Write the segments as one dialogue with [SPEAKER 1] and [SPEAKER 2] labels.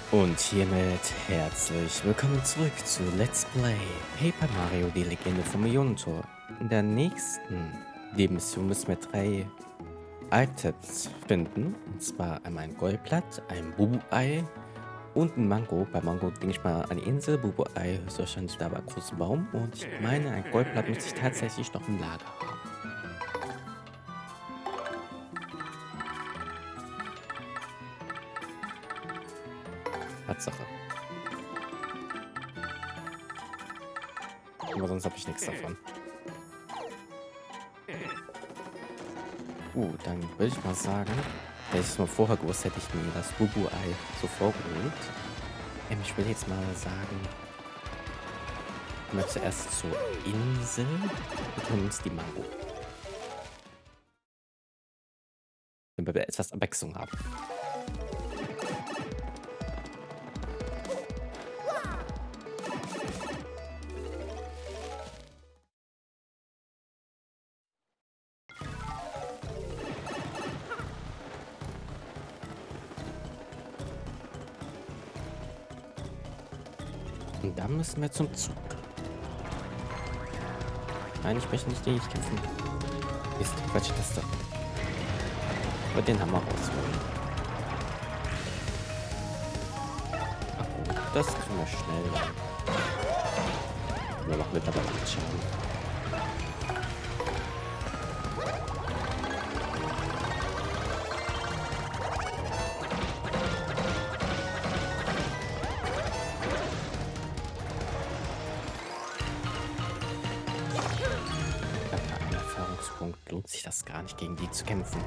[SPEAKER 1] Und hiermit herzlich willkommen zurück zu Let's Play Paper Mario, die Legende vom Millionentor. In der nächsten Nebenmission müssen wir 3 Items finden. Und zwar einmal ein Goldblatt, ein Bubu-Ei und ein Mango. Bei Mango denke ich mal an die Insel, Bubu-Ei höchstwahrscheinlich da bei großem Baum. Und ich meine, ein Goldblatt muss ich tatsächlich noch im Lager haben. Tatsache. Aber sonst habe ich nichts davon. Dann würde ich mal sagen, wenn ich es mal vorher gewusst hätte, ich mir das Bubu-Ei so vorgeholt. Ich will jetzt mal sagen, wir zuerst zur Insel und holen uns die Mango. Wenn wir etwas Abwechslung haben. Und dann müssen wir zum Zug. Nein, ich möchte nicht gegen dich kämpfen. Ist die falsche Taste. Aber den Hammer rausholen. Ach gut, das kriegen wir schnell. Wir machen mittlerweile 8 Schaden. Lohnt sich das gar nicht, gegen die zu kämpfen.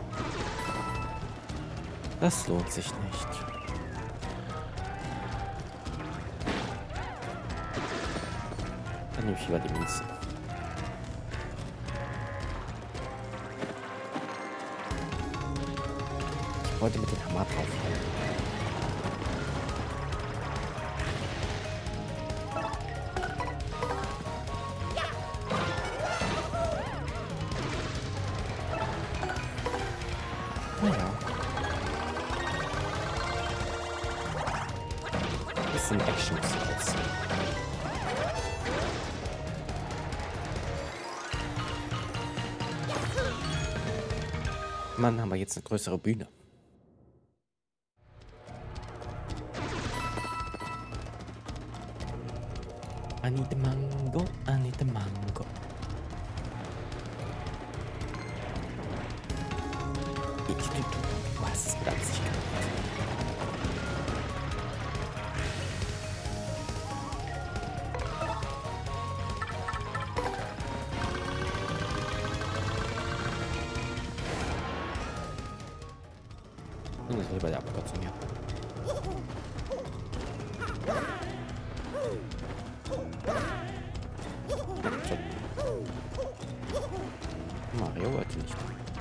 [SPEAKER 1] Das lohnt sich nicht. Dann nehme ich lieber die Münze. Ich wollte mit dem Hammer draufhalten. Bisschen Action jetzt. Mann, haben wir jetzt eine größere Bühne. I need the mango, I need the mango. Du hast es mit Absicht gemacht. Das ist bei der Abkürzung, ja. Mario wollte nicht.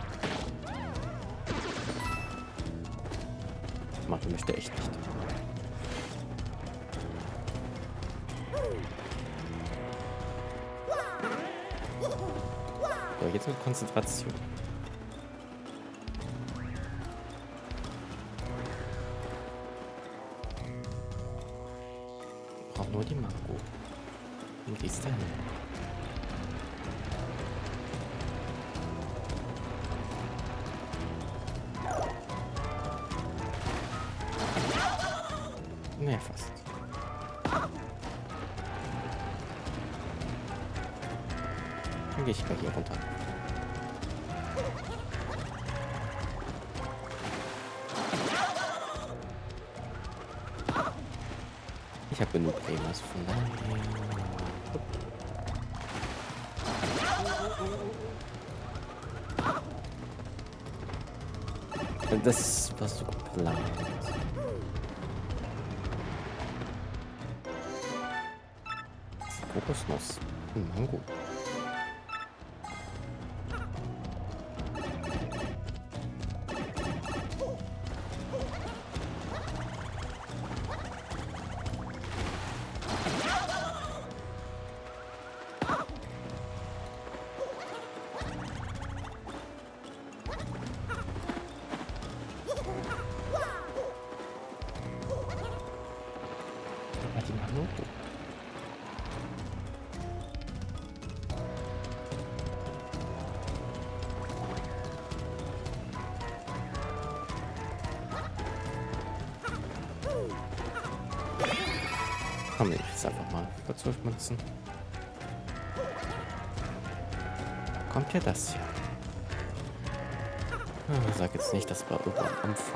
[SPEAKER 1] Mario möchte echt nicht. So, jetzt mit Konzentration. Nur die Mango. Und die ist dahin. Naja, fast. Dann gehe ich gleich hier runter. Ich habe genug Remas von daher. Das war so geplant. Kokosnuss. Mango. Oh. Komm, ich jetzt einfach mal für 12 Münzen. Kommt hier das hier? Ah, sag jetzt nicht, das war irgendwo am Anfang.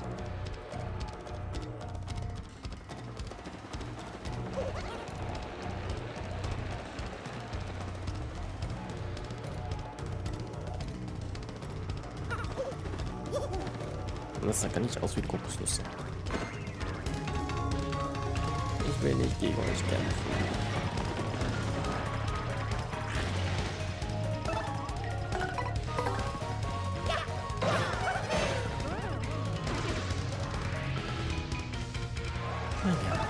[SPEAKER 1] Und das sah gar nicht aus wie Kokosnüsse. Ich will nicht gegen euch kämpfen. Naja.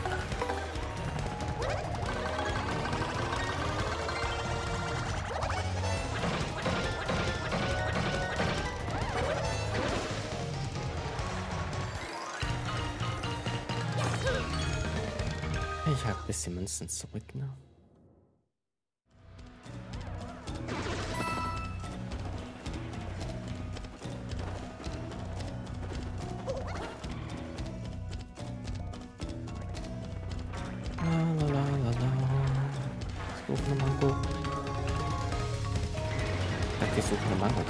[SPEAKER 1] Ich habe ein bisschen Münzen zurück, ne? Suche eine Mango. Ich suche eine Mango.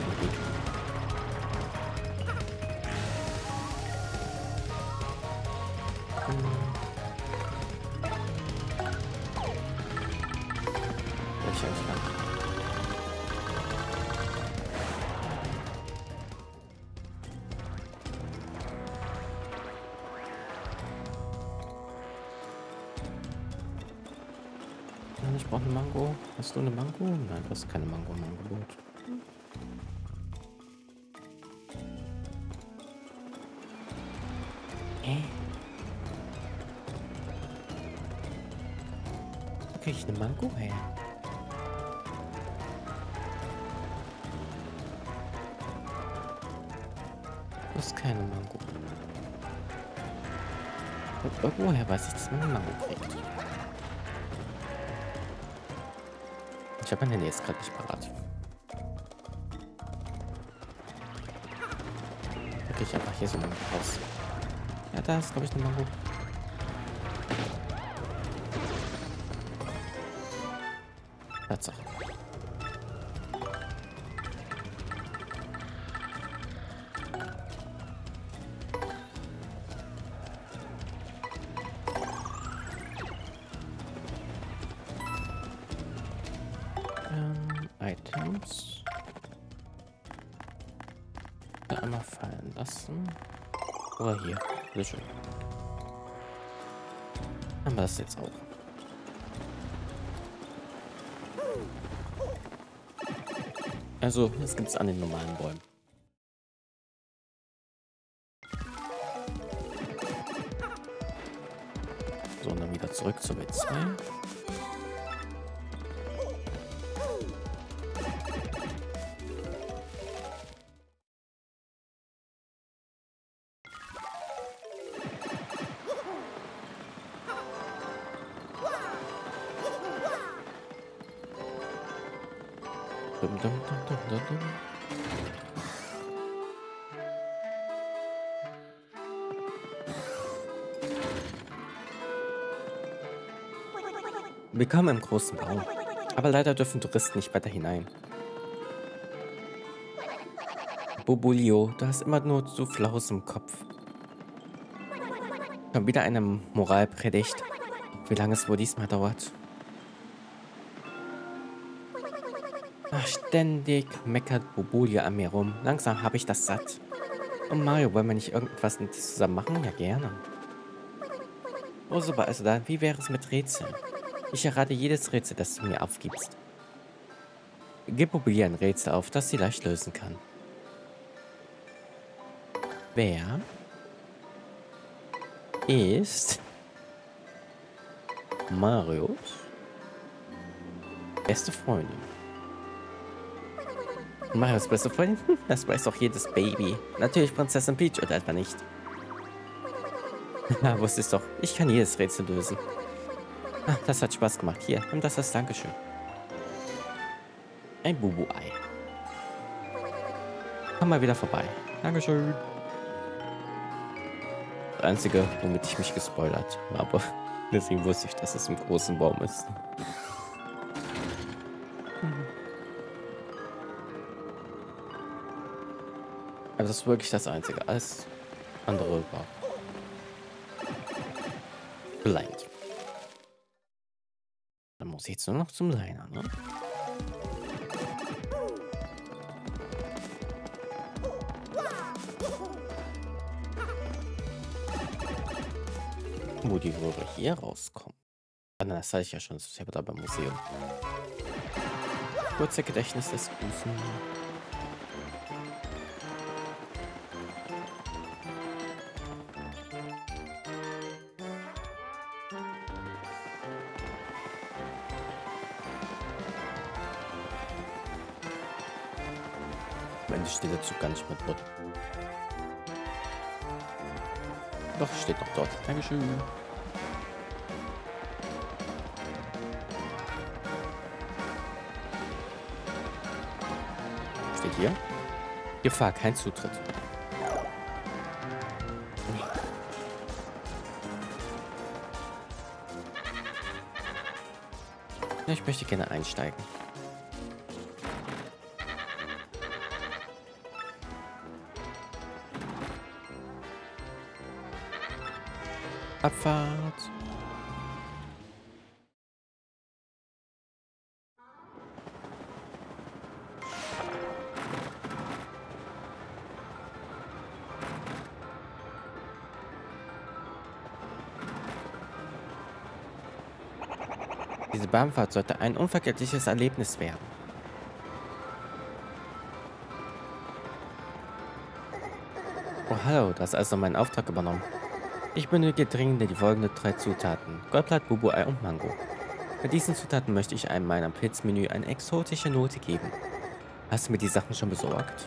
[SPEAKER 1] Welche entfernt? Ich brauche eine Mango. Hast du eine Mango? Nein, du hast keine Mango im Angebot. Wo krieg ich eine Mango her? Du hast keine Mango. Und irgendwoher weiß ich, dass man eine Mango kriegt. Ich habe meine Nähe jetzt gerade nicht parat. Da krieg ich einfach hier so Mango raus. Ja, da ist, glaube ich, eine Mango. Tatsache. Items. Da einmal fallen lassen. Oder hier. Bitte schön. Haben wir das jetzt auch. Also, es gibt es an den normalen Bäumen. So, und dann wieder zurück zur W2. Dum, dum, dum, dum, dum, dum. Willkommen im großen Raum. Aber leider dürfen Touristen nicht weiter hinein. Bobulio, du hast immer nur so Flaus im Kopf. Schon wieder eine Moralpredigt. Wie lange es wohl diesmal dauert? Ach, ständig meckert Bobulio an mir rum. Langsam habe ich das satt. Und Mario, wollen wir nicht irgendetwas zusammen machen? Ja, gerne. Oh, super, also dann, wie wäre es mit Rätseln? Ich errate jedes Rätsel, das du mir aufgibst. Gib Bobulio ein Rätsel auf, das sie leicht lösen kann. Wer ist Marios beste Freundin? Marios beste Freundin? Das weiß doch jedes Baby. Natürlich Prinzessin Peach oder etwa nicht. Na, wusste es doch. Ich kann jedes Rätsel lösen. Ah, das hat Spaß gemacht. Hier, nimm das als Dankeschön. Ein Bubu-Ei. Komm mal wieder vorbei. Dankeschön. Das Einzige, womit ich mich gespoilert habe. Deswegen wusste ich, dass es im großen Baum ist. Aber das ist wirklich das Einzige. Alles andere war blind. Dann muss ich jetzt nur noch zum Liner, ne? Wo die Röhre hier rauskommen. Ah, nein, das hatte ich ja schon. Das ist ja da beim Museum. Kurzer Gedächtnis des Busen. Am Ende steht der Zug gar nicht mehr dort. Doch, steht noch dort. Dankeschön. Steht hier. Gefahr, kein Zutritt. Ja, ich möchte gerne einsteigen. Abfahrt. Diese Bahnfahrt sollte ein unvergessliches Erlebnis werden. Oh, hallo, du hast also meinen Auftrag übernommen. Ich benötige dringend die folgenden 3 Zutaten. Goldblatt, Bubu-Ei und Mango. Bei diesen Zutaten möchte ich einem meiner Pilzmenü eine exotische Note geben. Hast du mir die Sachen schon besorgt?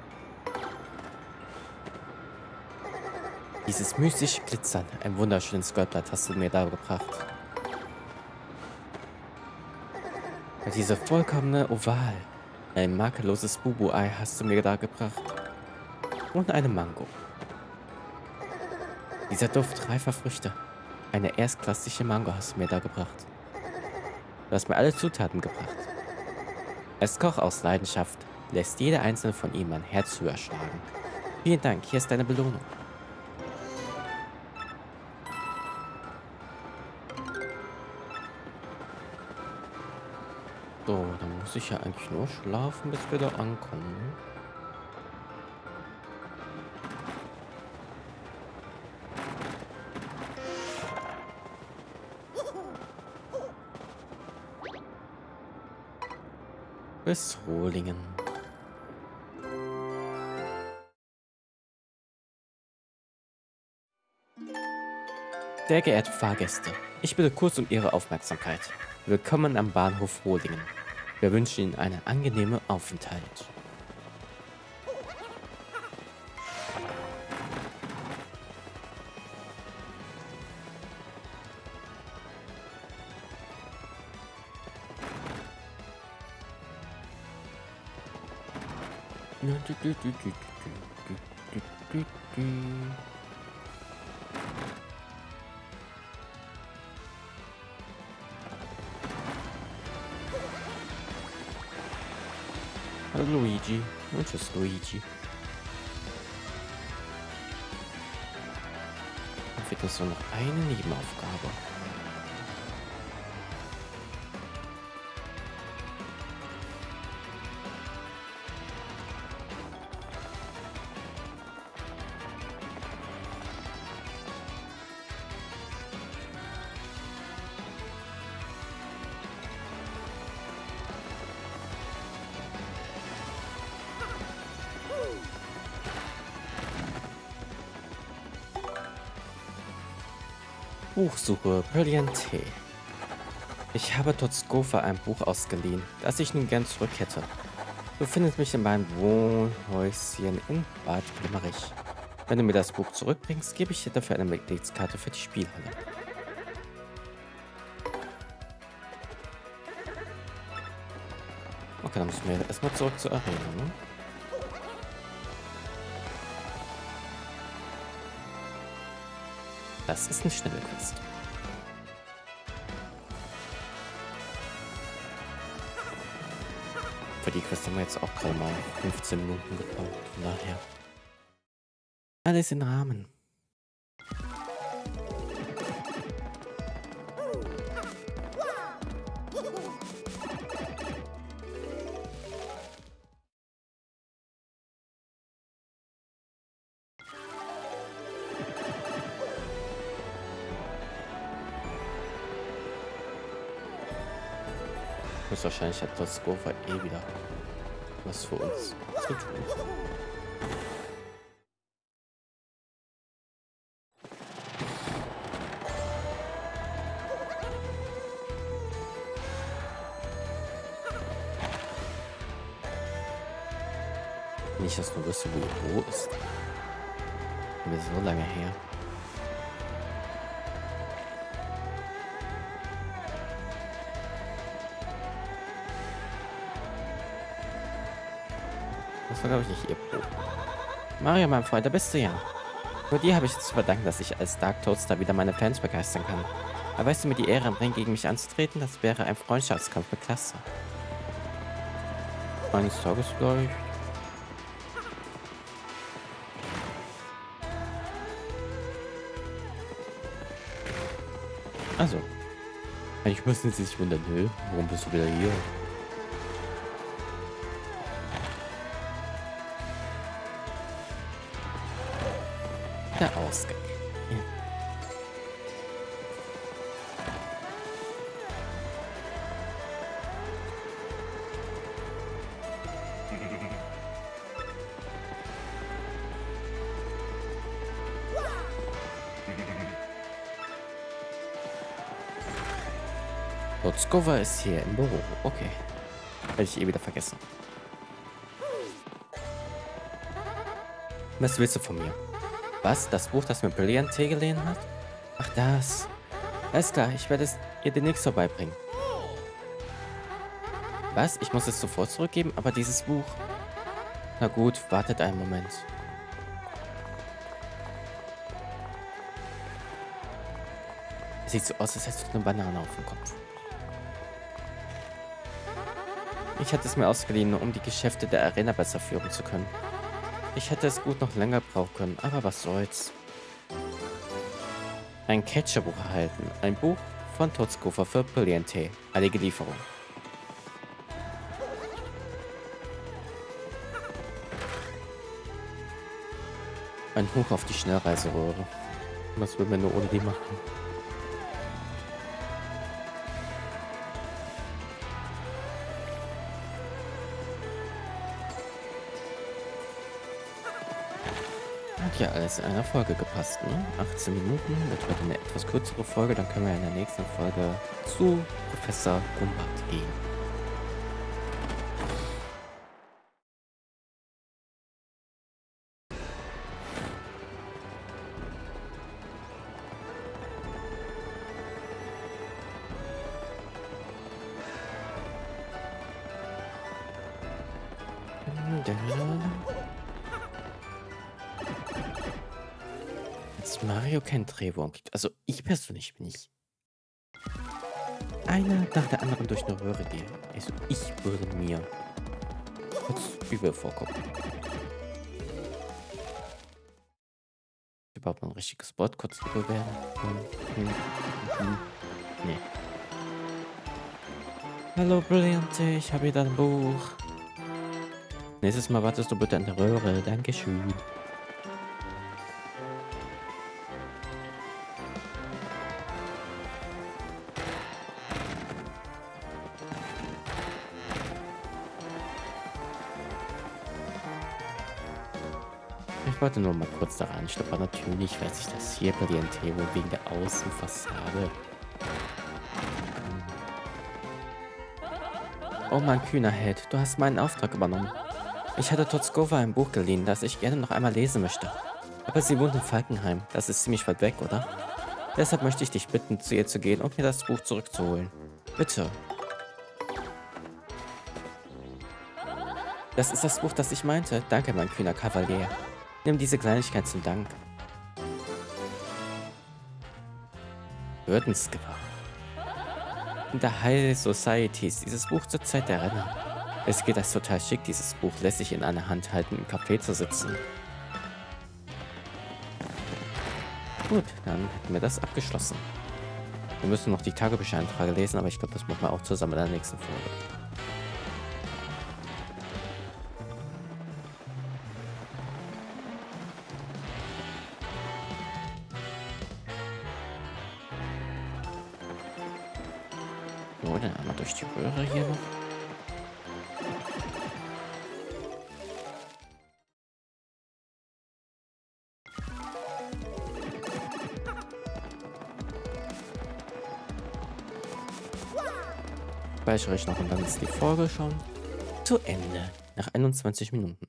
[SPEAKER 1] Dieses mystische Glitzern, ein wunderschönes Goldblatt hast du mir da gebracht. Und diese vollkommene Oval, ein makelloses Bubu-Ei hast du mir da gebracht. Und eine Mango. Dieser Duft reifer Früchte. Eine erstklassige Mango hast du mir da gebracht. Du hast mir alle Zutaten gebracht. Als Koch aus Leidenschaft lässt jede einzelne von ihnen mein Herz höher schlagen. Vielen Dank, hier ist deine Belohnung. So, dann muss ich ja eigentlich nur schlafen, bis wir da ankommen. Bis Rohlingen. Sehr geehrte Fahrgäste, ich bitte kurz um Ihre Aufmerksamkeit. Willkommen am Bahnhof Rohlingen. Wir wünschen Ihnen einen angenehmen Aufenthalt. Hallo Luigi. Und tschüss Luigi. Dann fehlt uns nur noch eine Nebenaufgabe. Buchsuche Brilliante. Ich habe trotz Gopher ein Buch ausgeliehen, das ich nun gern zurück hätte. Du findest mich in meinem Wohnhäuschen in Bad Glimmerich. Wenn du mir das Buch zurückbringst, gebe ich dir dafür eine Mitgliedskarte für die Spielhalle. Okay, dann müssen wir erstmal zurück zur Arena, ne? Das ist eine schnelle Quest. Für die Quest haben wir jetzt auch gerade mal 15 Minuten gebraucht. Von daher. Alles in Rahmen. Wahrscheinlich hat das Gopher eh wieder was für uns zu tun. Nicht, dass du wüsstest, wo Ro ist. Mir so lange her. Das war, glaube ich, nicht ihr Pro. Mario, mein Freund, da bist du ja. Nur dir habe ich es zu verdanken, dass ich als Dark Toadster wieder meine Fans begeistern kann. Aber weißt du, mir die Ehre im Ring gegen mich anzutreten, das wäre ein Freundschaftskampf mit Klasse. Eines Tages vielleicht. Also. Eigentlich müssen sie sich wundern, nö, warum bist du wieder hier? Der Ausgang. Ja. Lotskova ist hier im Büro. Okay. Hätte ich eh wieder vergessen. Was willst du von mir? Was? Das Buch, das mir Brilliant Tee geliehen hat? Ach, das. Alles klar, ich werde es ihr demnächst vorbeibringen. Was? Ich muss es sofort zurückgeben, aber dieses Buch... Na gut, wartet einen Moment. Es sieht so aus, als hättest du eine Banane auf dem Kopf. Ich hatte es mir ausgeliehen, um die Geschäfte der Arena besser führen zu können. Ich hätte es gut noch länger brauchen können, aber was soll's. Ein Catcherbuch erhalten. Ein Buch von Toadskofer für Brilliant Tee. Eilige Lieferung. Ein Hoch auf die Schnellreiseröhre. Was würden wir nur ohne die machen? Hat ja alles in einer Folge gepasst, ne? 18 Minuten, wird heute eine etwas kürzere Folge, dann können wir in der nächsten Folge zu Professor Gumbart gehen. Als Mario kein Trevor kriegt, also ich persönlich bin ich einer nach der anderen durch eine Röhre gehen. Also ich würde mir kurz übel vorkommen. Überhaupt noch ein richtiges Wort kurz übel werden. Nee. Hallo Brilliant, ich habe hier dein Buch. Nächstes Mal wartest du bitte an der Röhre. Dankeschön. Ich wollte nur mal kurz da reinstoppern. Natürlich weiß ich das hier Brilliant Tee wegen der Außenfassade. Oh mein kühner Held, du hast meinen Auftrag übernommen. Ich hatte Toadskova ein Buch geliehen, das ich gerne noch einmal lesen möchte. Aber sie wohnt in Falkenheim. Das ist ziemlich weit weg, oder? Deshalb möchte ich dich bitten, zu ihr zu gehen und mir das Buch zurückzuholen. Bitte. Das ist das Buch, das ich meinte. Danke, mein kühner Kavalier. Nimm diese Kleinigkeit zum Dank. Würdensgewahr. In der High Society ist dieses Buch zur Zeit der Renner. Es geht als total schick, dieses Buch lässig in einer Hand halten, im Café zu sitzen. Gut, dann hätten wir das abgeschlossen. Wir müssen noch die Tagebüchereintrage lesen, aber ich glaube, das machen wir auch zusammen in der nächsten Folge. So, dann einmal durch die Röhre hier noch. Speichere ich noch und dann ist die Folge schon zu Ende. Nach 21 Minuten.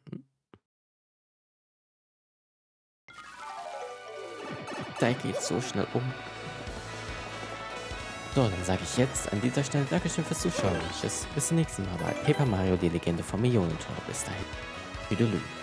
[SPEAKER 1] Da geht so schnell um. So, dann sage ich jetzt an dieser Stelle Dankeschön fürs Zuschauen. Tschüss, bis zum nächsten Mal bei Paper Mario, die Legende vom Millionentor. Bis dahin. Tüdelü.